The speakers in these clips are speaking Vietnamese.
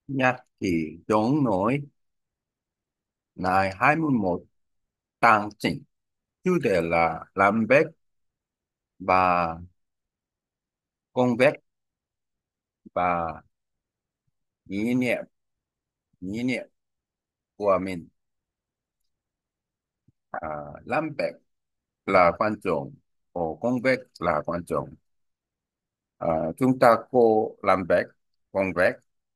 Nhật thì chống nổi ngày 21 tháng 9, chủ đề là làm việc và công việc và ý niệm ý niệm của mình. à, làm việc là quan trọng, và công việc là quan trọng. Chúng ta có làm việc công việc,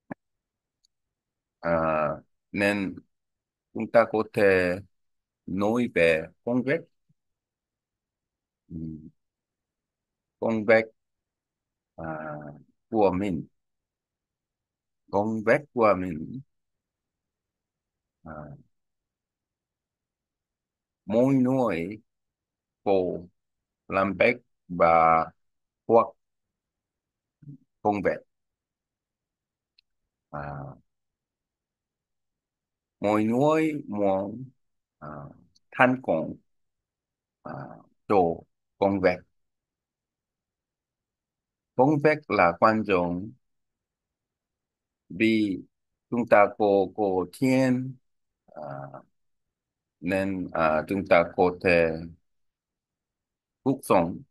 à, nên chúng ta có thể nói về công việc. Ừ, công việc à, của mình, công việc của mình, à, mỗi người có làm việc và hoặc công việc. à, Mỗi người muốn à, thành công à, cho công việc. Công việc là quan trọng vì chúng ta có tiền, à, nên chúng ta có thể cuộc sống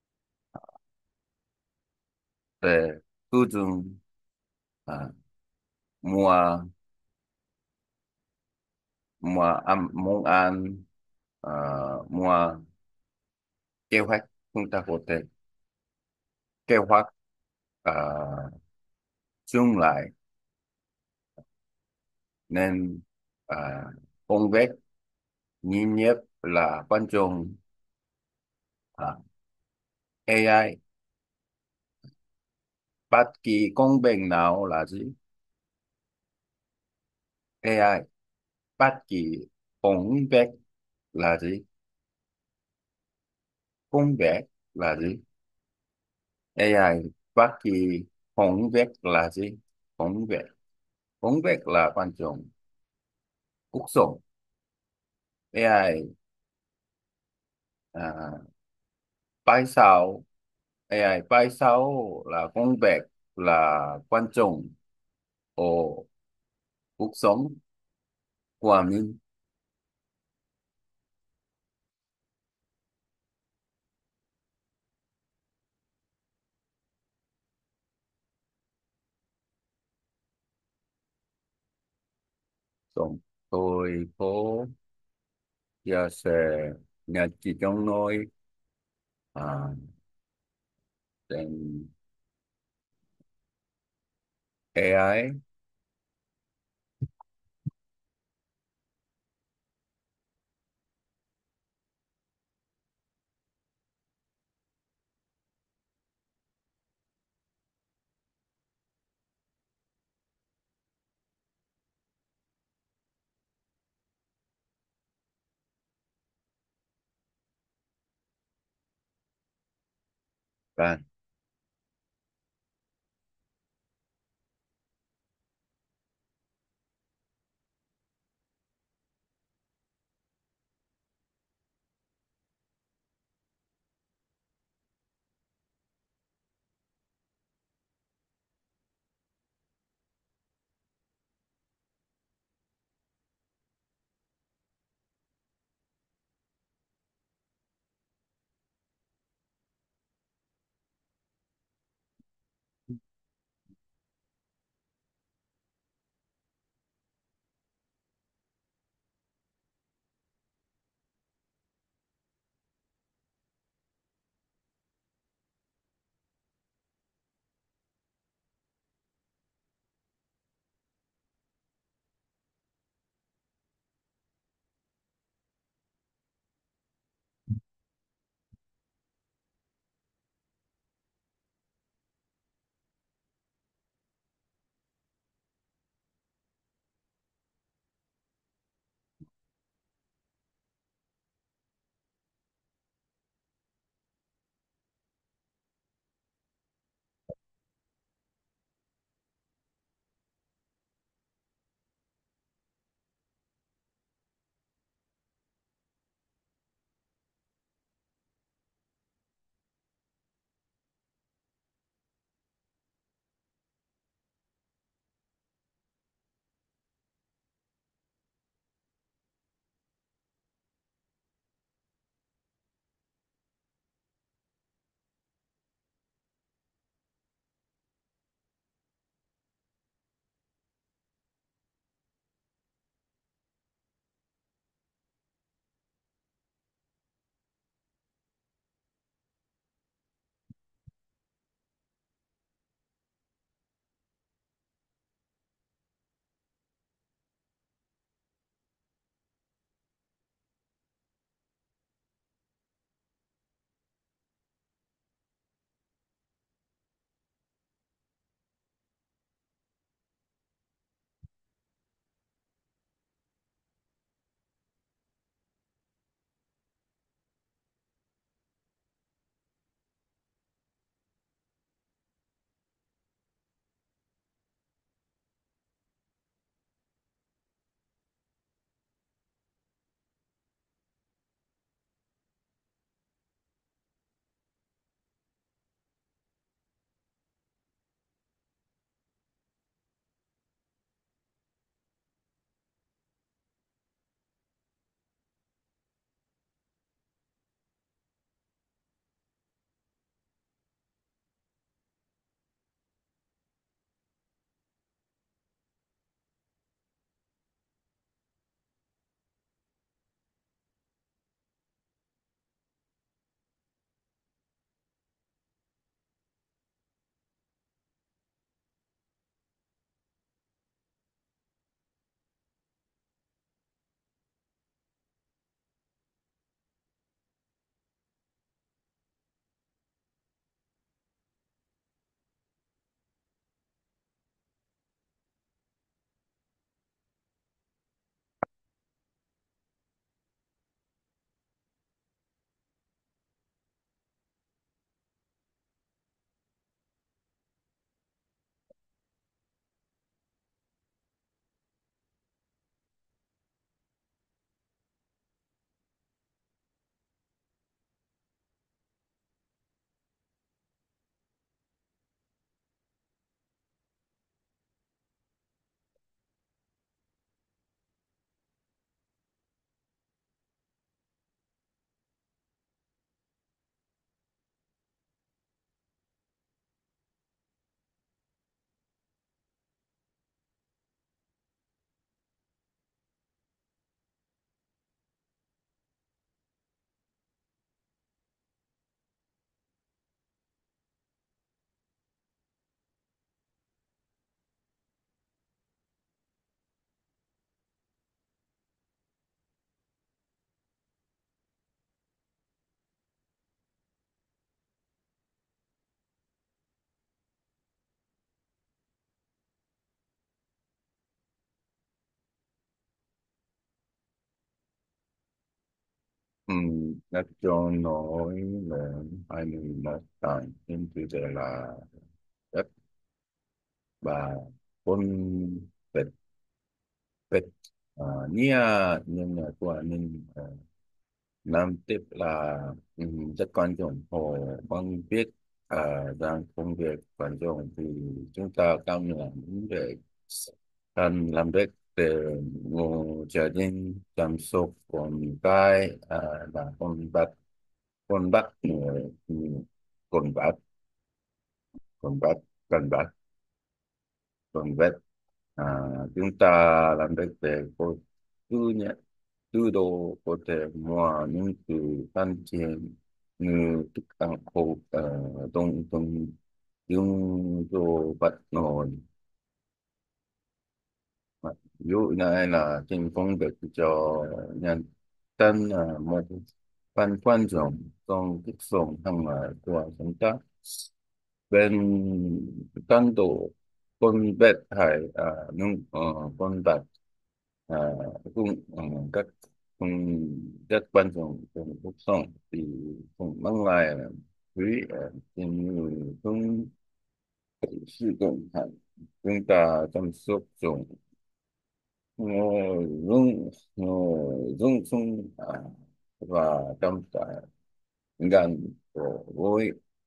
để sử dụng, à, mua món ăn, à, mua kế hoạch. Chúng ta có thể kế hoạch à, tương lai, nên à, công việc nhìn nhất là quan trọng. AI bất kỳ công việc nào là gì? AI bất kỳ công việc là gì? Công việc là gì? AI bất kỳ công việc là gì? Công việc, công việc là quan trọng. Cuộc sống, AI à, tại sao AI tại sao là công việc là quan trọng ở cuộc sống của mình? Xong tôi có chia sẻ nhật ký trong nói à, trên AI. Và Nói cho nổi lên 21 tầng trên chủ đề là đất và quân vịt vịt Nia nhưng mà của anh làm tiếp là rất quan trọng hồ bằng biết rằng công việc quan trọng thì chúng ta cần làm để cần làm việc để ngồi gia đình chăm sóc con cái và con bắt con bắt con bắt con bắt con vẹt à, chúng ta làm việc để có tư nhé tư đồ có thể mua những từ ăn trên như thức ăn khô trong trong những đồ vật nổi ví dụ này là trên công việc cho nhân dân là một phần quan trọng trong cuộc sống hàng ngày của chúng ta bên căn độ con vẹt hay những con vật à, cũng các cũng rất quan trọng trong cuộc sống thì cũng mang lại quý trên người cũng sử dụng hẳn chúng ta chăm sóc chúng dung sung và trong cả gần của với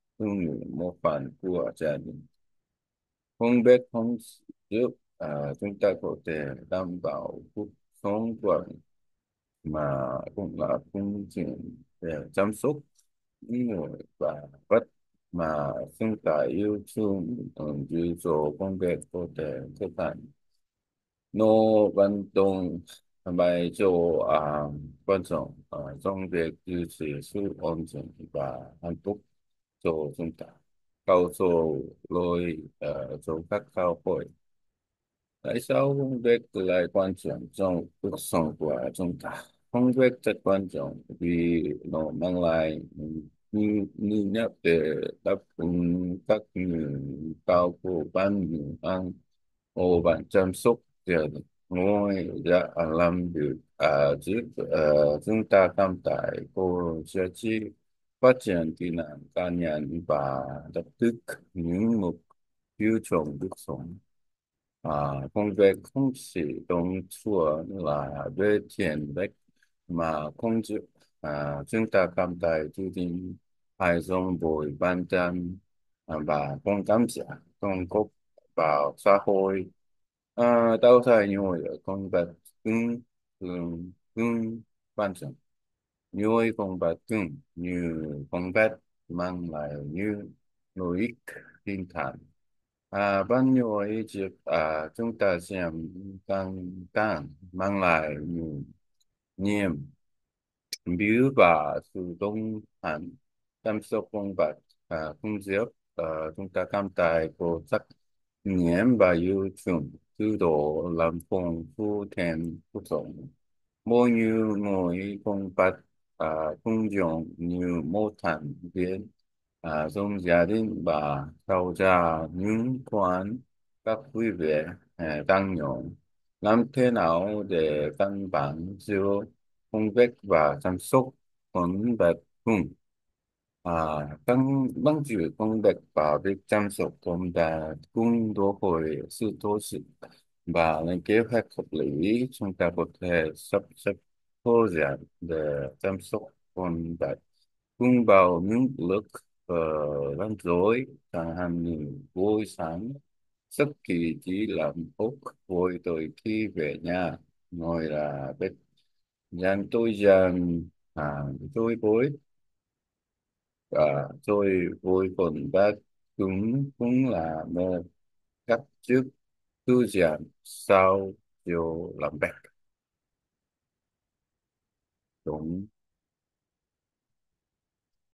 một phần của gia đình không biết không giúp chúng ta có thể đảm bảo cuộc sống của mà cũng là phương tiện để chăm sóc những người và vật mà chúng ta yêu thương dữ dội công việc có thể thực hiện nó vận động vai trò quan trọng trong việc duy trì sự ổn định và hạnh phúc cho chúng ta cao số lối cho các xã hội. Tại sao công việc lại quan trọng trong cuộc sống của chúng ta? Công việc rất quan trọng vì nó mang lại như nhắc để đáp ứng các nhu cầu của bạn ăn ô bạn chăm sóc tiền ngồi ra làm việc giúp chúng ta cảm thấy có giá trị phát triển kỹ năng cá nhân và lập tức những mục tiêu trong cuộc sống. Công việc không chỉ đồng thuở là về tiền bạc mà không chỉ chúng ta cảm thấy注定hay trong buổi ban đêm và con cảm giác trong cuộc vào xã hội tạo thành nhiều công việc cứng cứng cứng quan trọng nhiều công việc cứng như công việc mang lại như lợi ích tinh thần bao nhiêu ấy việc chúng ta xem càng càng mang lại nhiều niềm biếu và sự đồng hành chăm sóc con vật không giúp chúng ta cảm thấy có trách nhiệm và yêu thương từ đó làm phong phú thêm cuộc sống mỗi như người con vật công dụng như một thành viên trong gia đình và tạo ra những quan các quý vị tăng nhỏ làm thế nào để cân bằng giữa công việc và chăm sóc con vật cùng cân bằng giữa công việc và việc chăm sóc con vật cùng đòi hỏi sự tổ chức và lên kế hoạch hợp lý chúng ta có thể sắp xếp thời gian để chăm sóc con vật cùng vào những lúc rảnh rỗi chẳng hạn như buổi sáng giấc kỳ chỉ làm ốc vui tới khi về nhà ngồi là bếp dành tôi dành tôi bối tôi vui còn bác cũng cũng là một cách trước thư giãn sau chiều làm việc đúng